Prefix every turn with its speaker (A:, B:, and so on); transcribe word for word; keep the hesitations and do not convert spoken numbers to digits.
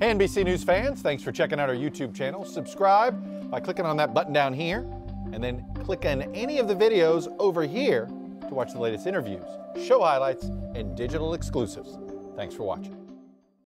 A: Hey N B C News fans, thanks for checking out our YouTube channel. Subscribe by clicking on that button down here, and then click on any of the videos over here to watch the latest interviews, show highlights, and digital exclusives. Thanks for watching.